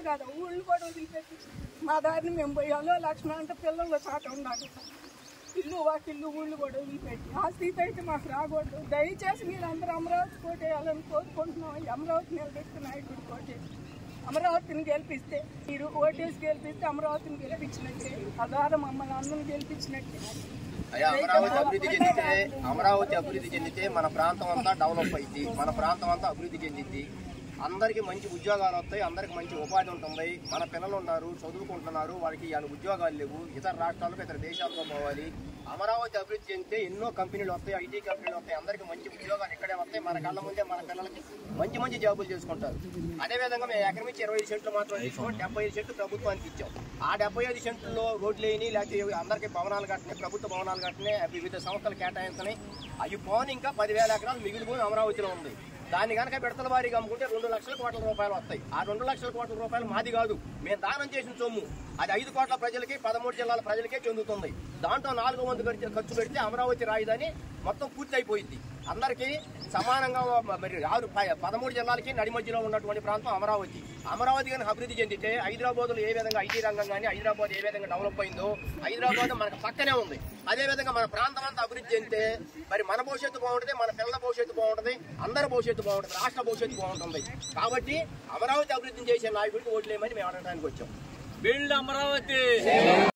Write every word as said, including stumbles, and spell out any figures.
కాదు కదా, ఊళ్ళు కూడా వదిలిపెట్టి మా దారిని మేము పోయాలో లక్ష్మణ అంటే పిల్లలు చాట ఉండాలి. ఇల్లు వాకిల్లు ఊళ్ళు కూడా వదిలిపెట్టి ఆ స్థితి అయితే మాకు రాకూడదు. దయచేసి మీరు అందరూ అమరావతి కోటేయాలని కోరుకుంటున్నాం. అమరావతి నిలబెట్టిన నాయకుడు కోటేసి అమరావతిని గెలిపిస్తే, మీరు ఓటేసి గెలిపిస్తే అమరావతిని గెలిపించినట్టే, తద్వారా మమ్మల్ని అందరిని గెలిపించినట్టే. అమరావతి అభివృద్ధి చెందితే అమరావతి అభివృద్ధి చెందితే మన ప్రాంతం అంతా డెవలప్ అయింది, మన ప్రాంతం అంతా అభివృద్ధి చెందింది. అందరికీ మంచి ఉద్యోగాలు వస్తాయి, అందరికి మంచి ఉపాధి ఉంటుంది. మన పిల్లలు ఉన్నారు, చదువుకుంటున్నారు, వాళ్ళకి ఇవాళ ఉద్యోగాలు లేవు. ఇతర రాష్ట్రాలకు ఇతర దేశాలకు పోవాలి. అమరావతి అభివృద్ధి చెందితే ఎన్నో కంపెనీలు వస్తాయి, ఐటీ కంపెనీలు వస్తాయి, అందరికీ మంచి ఉద్యోగాలు ఇక్కడే వస్తాయి. మన కళ్ళ ముందే మన పిల్లలకి మంచి మంచి జాబులు చేసుకుంటారు. అదేవిధంగా మేము ఎకరం ఇచ్చి ఇరవై ఐదు సెంట్లు మాత్రం తీసుకొని డెబ్బై ఐదు సెంట్లు ప్రభుత్వానికి ఇచ్చాం. ఆ డెబ్బై ఐదు సెంట్లలో రోడ్లు వేయని, లేకపోతే అందరికీ భవనాలు కట్టినాయి, ప్రభుత్వ భవనాలు కట్టినాయి, వివిధ సంస్థలు కేటాయించినాయి. అవి పోని ఇంకా పదివేల ఎకరాలు మిగిలిపోయి అమరావతిలో ఉంది. దాన్ని కనుక విడతల వారీగా అమ్ముకుంటే రెండు లక్షల కోట్ల రూపాయలు వస్తాయి. ఆ రెండు లక్షల కోట్ల రూపాయలు మాది కాదు, మేము దానం చేసిన సొమ్ము. అది ఐదు కోట్ల ప్రజలకి, పదమూడు జిల్లాల ప్రజలకే చెందుతుంది. దాంట్లో నాలుగు వందలు ఖర్చు పెడితే అమరావతి రాజధాని మొత్తం పూర్తి అయిపోయింది. అందరికీ సమానంగా మరి ఆరు పదమూడు జిల్లాలకి నడి మధ్యలో ఉన్నటువంటి ప్రాంతం అమరావతి. అమరావతి కానీ అభివృద్ధి చెందితే హైదరాబాద్లో ఏ విధంగా ఐటీ రంగం కానీ హైదరాబాద్ ఏ విధంగా డెవలప్ అయిందో, హైదరాబాద్ మనకు పక్కనే ఉంది. అదేవిధంగా మన ప్రాంతం అంతా అభివృద్ధి చెందితే మరి మన భవిష్యత్తు బాగుంటుంది, మన పిల్లల భవిష్యత్తు బాగుంటుంది, అందరి భవిష్యత్తు బాగుంటుంది, రాష్ట్ర భవిష్యత్తు బాగుంటుంది. కాబట్టి అమరావతి అభివృద్ధి చేసే నాయకుడికి ఓట్లేమని మేము అడగడానికి వచ్చాం. బిల్డ్ అమరావతి.